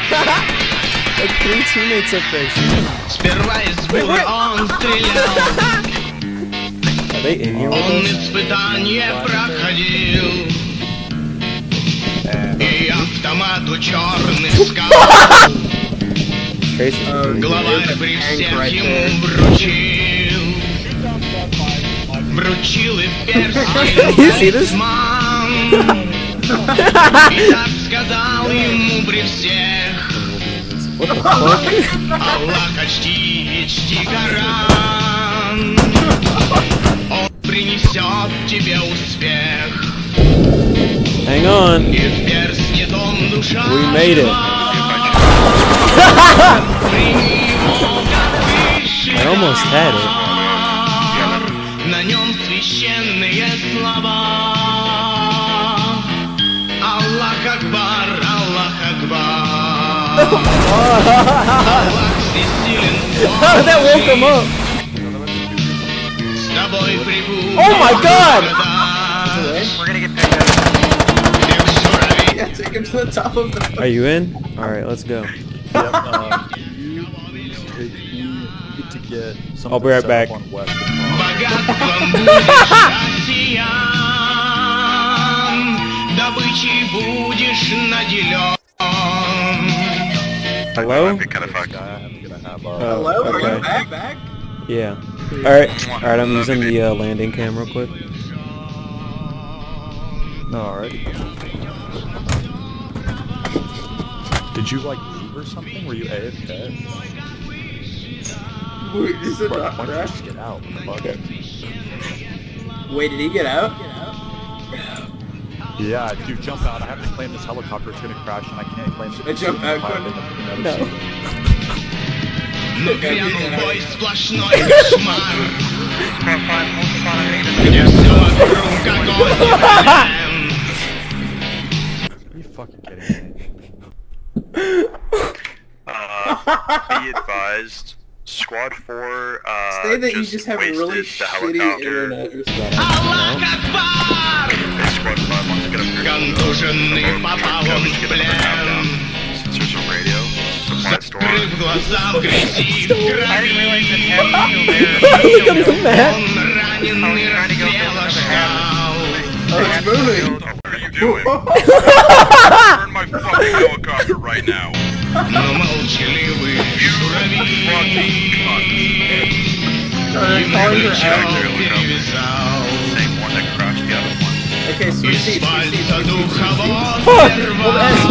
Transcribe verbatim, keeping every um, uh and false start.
Like three teammates up there. Сперва из бура он стрелял. Are they in here with Он us? испытание проходил. И автомату черный скал. Главарь при всех ему вручил. Вручил и перстень талисман. И так сказал ему при всех: Аллах, очти, чти Коран. Он принесет тебе успех. Hang on. И в перстне том душа. We made it. I almost had it. На нем священные слова. Аллах Акбар, Аллах Акбар. Аллах всесилен. How did that woke him up? С тобой прибудет. Oh my god! We're gonna get picked up. Yeah, take him to the top of the... Are you in? Alright, let's go. Yep, uh, you need to get something I'll be right set back. up on west. Богатством будешь россиян, добычей будешь наделен. Hello? Uh, Hello? Are okay. you back? back? Yeah. Alright, alright, I'm using the uh, landing cam real quick. no, alright. Did you like leave or something? Were you A F K? Wait, is it Why not why don't you crash? just get out? Okay. Wait, did he get out? Yeah, dude, jump out. I have to claim this helicopter. It's gonna crash, and I can't claim it. I jump out, Pilot Courtney? in the- in the No. other seat. Нагрянул бой, сплошной кошмар. Где все вокруг огонь и плен. Are you fucking kidding me? Uh, be advised, Squad four, uh, Say that just you just have wasted really the shitty helicopter. internet or something. Аллах Акбар! Hey, Squad five wants to get up here. Контуженный попал он Coach, в get up and down. плен. Since there's a radio, supply store. Закрыв глаза в грязи, в I didn't realize that крови. Ham's still there. Look at the map. Он раненый расстрелошкал. Oh, it's moving! What are you doing? Burn my fucking helicopter right now. Но молчаливый журавель ему плечо перевязал. Same one that crashed the other one. Okay, switch Из seats, switch seats, пальца switch seats, switch seats. духовод Fuck! рвал.